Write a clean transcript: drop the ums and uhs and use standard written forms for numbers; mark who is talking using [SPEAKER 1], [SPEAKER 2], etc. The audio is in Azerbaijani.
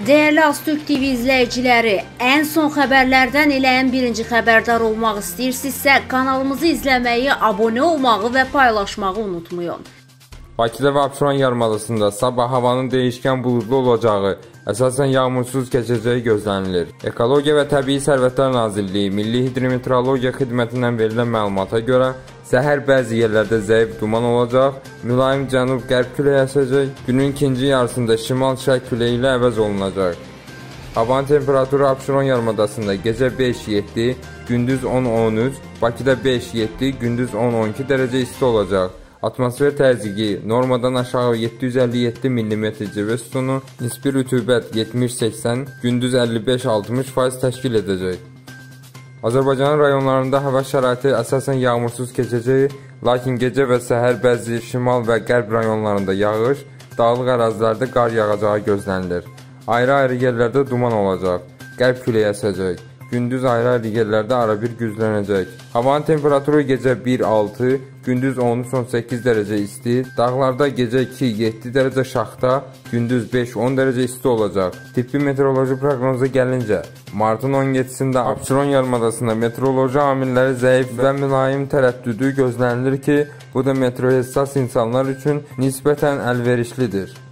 [SPEAKER 1] Değerli Aztürk TV izləyiciləri, ən son xəbərlərdən elə ən birinci xəbərdar olmaq istəyirsinizsə, kanalımızı izləməyi, abunə olmağı və paylaşmağı unutmayın.
[SPEAKER 2] Bakıda və Abşeron yarımadasında sabah havanın dəyişkən buludlu olacağı, əsasən yağmursuz keçəcəyi gözlənilir. Ekologiya və Təbii Sərvətlər Nazirliyi Milli Hidrometeorologiya Xidmətindən verilən məlumata görə, səhər bəzi yerlərdə zəif duman olacaq, mülayim cənub-qərb küləyi əsəcək, günün ikinci yarısında şimal-şərq küləyi ilə əvəz olunacaq. Havanın temperaturu Abşeron yarımadasında gecə 5-7, gündüz 10-13, Bakıda 5-7, gündüz 10-12 dərəcə isti olacaq. Atmosfer təzyiqi normadan aşağı 757 mm civə sütunu, nisbi rütubət 70-80, gündüz 55-60% təşkil edəcək. Azərbaycanın rayonlarında hava şəraiti əsasən yağmursuz keçəcəyi, lakin gecə və səhər bəzi şimal və qərb rayonlarında yağış, dağlıq ərazilərdə qar yağacağı gözlənilir. Ayrı-ayrı yerlərdə duman olacaq, qərb küləyi əsəcək. Gündüz ayrı-ayrı yerlərdə arabir güclənəcək. Havanın temperaturu gecə 1-6, gündüz 13-18 dərəcə isti, dağlarda gecə 2-7 dərəcə şaxta, gündüz 5-10 dərəcə isti olacaq. Tibbi meteoroloji proqnoza gəlincə, martın 17-sində Abşeron yarımadasında meteoroloji amilləri zəif və mülayim tərəddüdü gözlənilir ki, bu da meteohəssas insanlar üçün nisbətən əlverişlidir.